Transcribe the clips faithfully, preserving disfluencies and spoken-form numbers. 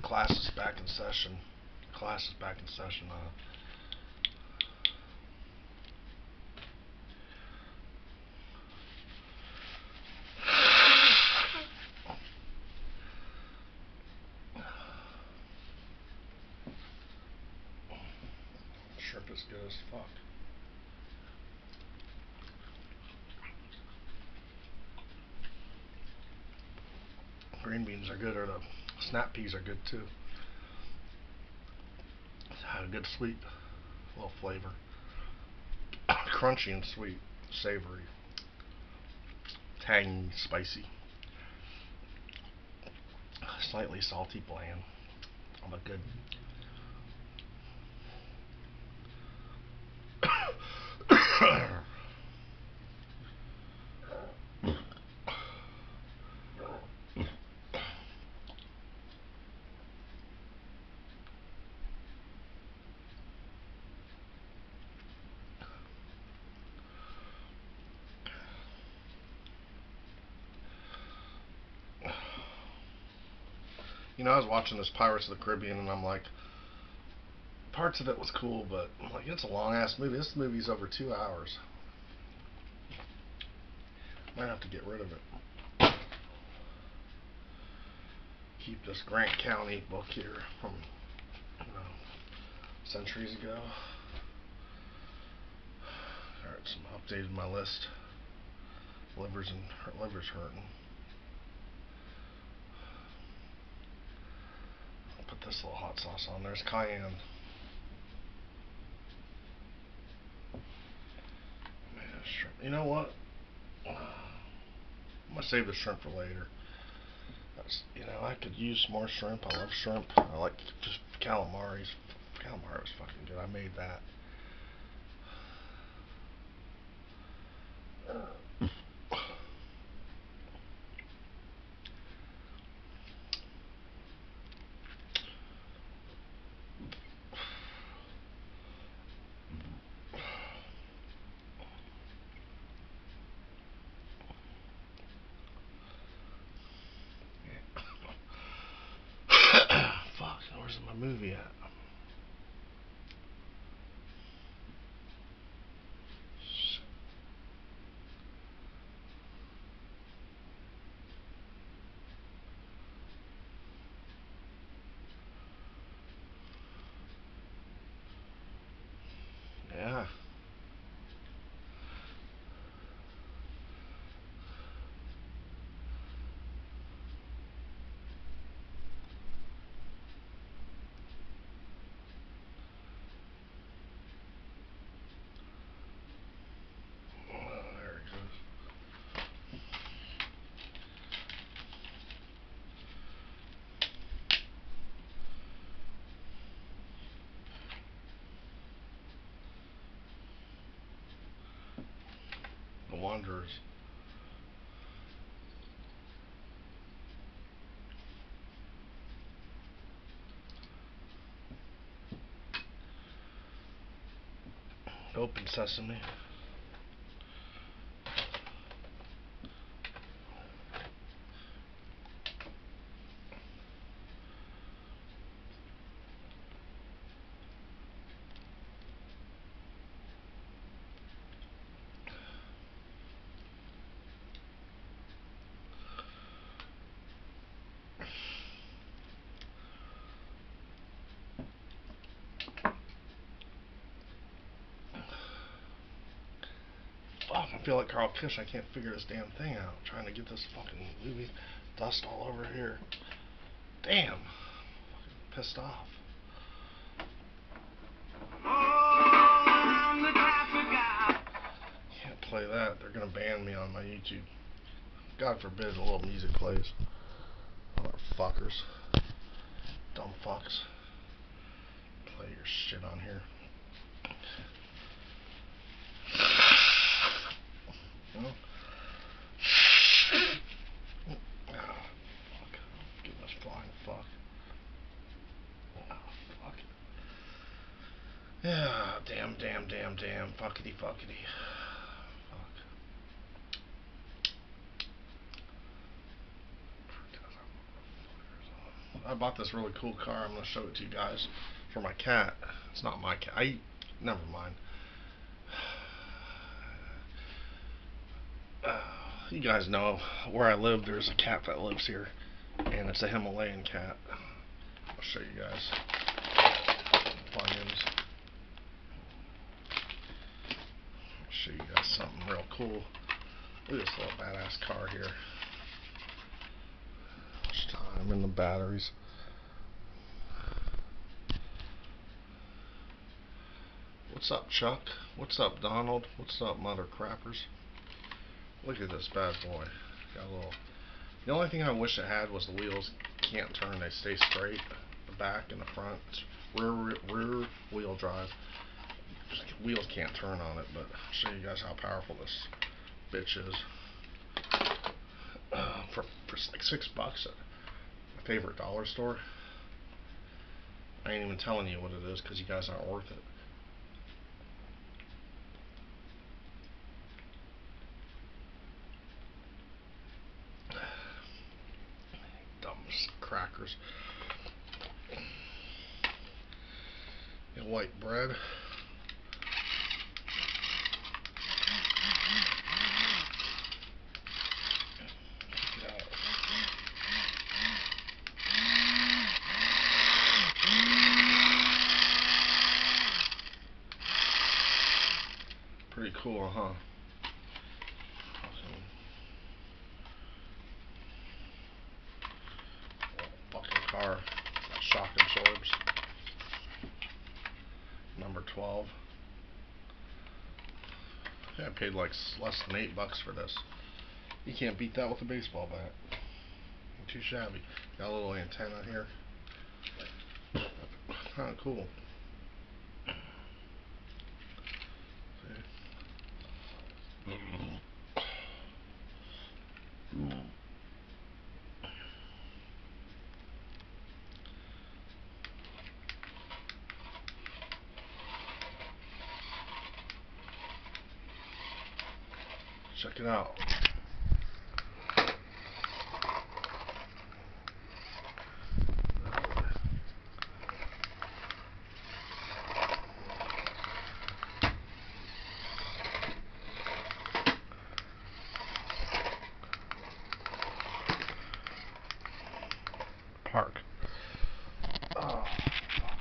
Class is back in session. Class is back in session. Uh, shrimp is good as fuck. Green beans are good, or the snap peas are good too. Had a good sweet little flavor. Crunchy and sweet, savory, tangy, spicy, slightly salty, bland. But good. You know, I was watching this Pirates of the Caribbean, and I'm like, parts of it was cool, but I'm like, it's a long ass movie. This movie's over two hours. Might have to get rid of it. Keep this Grant County book here from, you know, centuries ago. Alright, some updated my list. Livers and her liver's hurting. Put this little hot sauce on. There's cayenne. Man, shrimp. You know what? I'm gonna save the shrimp for later. That's, you know, I could use more shrimp. I love shrimp. I like just calamari's. Calamari was fucking good. I made that. Fuck, where's my movie at? Yeah. The Wanderers. Open sesame. Fuck, I feel like Carl Kish. I can't figure this damn thing out. I'm trying to get this fucking movie dust all over here. Damn. I'm pissed off. Can't play that. They're gonna ban me on my YouTube. God forbid a little music plays. Motherfuckers. Dumb fucks. Play your shit on here. No? Oh, fuck. Get this flying fuck. Oh, fuck. Yeah, damn, damn, damn, damn. Fuckity, fuckity. Fuck. I bought this really cool car. I'm gonna show it to you guys for my cat. It's not my cat. I never mind. Uh, you guys know where I live. There's a cat that lives here, and it's a Himalayan cat. I'll show you guys. Funyuns. I'll show you guys something real cool. Look at this little badass car here. Much time in the batteries. What's up, Chuck? What's up, Donald? What's up, mother crappers? Look at this bad boy. Got a little. The only thing I wish it had was the wheels can't turn; they stay straight. The back and the front. It's rear rear wheel drive. Wheels can't turn on it, but I'll show you guys how powerful this bitch is. Uh, for for like six bucks at my favorite dollar store. I ain't even telling you what it is because you guys aren't worth it. Dumb crackers. And white bread. Pretty cool, huh? Fucking car. Shock absorbs. Number twelve. Yeah, I paid like less than eight bucks for this. You can't beat that with a baseball bat. Too shabby. Got a little antenna here. Kind of cool. Check it out. Park. Oh, fuck.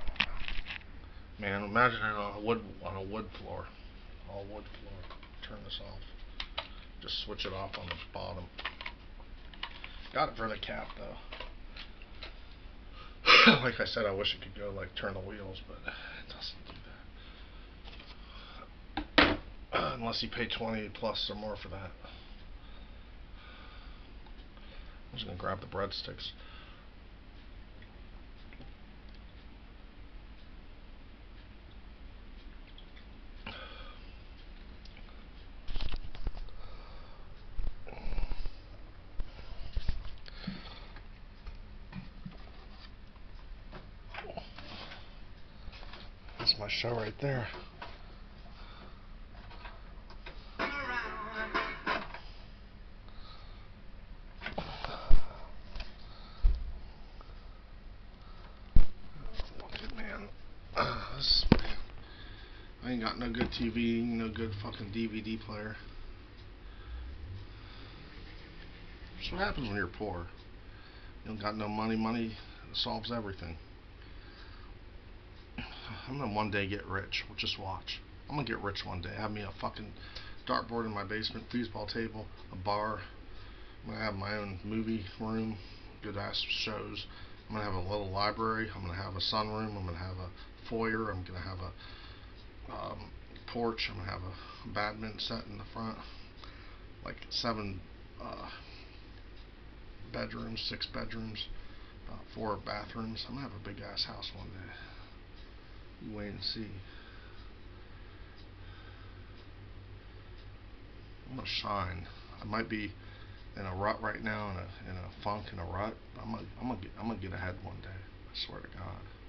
Man, imagine it on a wood on a wood floor. All wood floor. Turn this off. Just switch it off on the bottom. Got it for the cap though. Like I said, I wish it could go like turn the wheels, but it doesn't do that. Uh, unless you pay twenty plus or more for that. I'm just gonna grab the breadsticks. That's my show right there. Man, uh, this, man, I ain't got no good T V, no good fucking D V D player. That's what happens when you're poor. You don't got no money. Money solves everything. I'm gonna one day get rich. Just watch. I'm gonna get rich one day. Have me a fucking dartboard in my basement, foosball table, a bar. I'm gonna have my own movie room, good ass shows. I'm gonna have a little library. I'm gonna have a sunroom. I'm gonna have a foyer. I'm gonna have a um, porch. I'm gonna have a badminton set in the front, like seven uh, bedrooms, six bedrooms, uh, four bathrooms. I'm gonna have a big ass house one day. You wait and see. I'm gonna shine. I might be in a rut right now, in a in a funk, in a rut. I'm gonna I'm gonna get I'm gonna get ahead one day. I swear to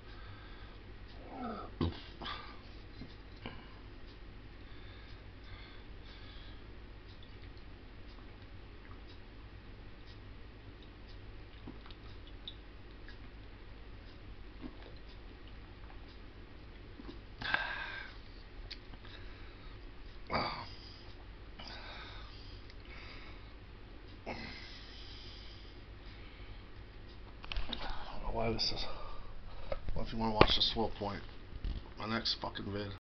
God. why this is. Well, if you want to watch the swill point, my next fucking vid.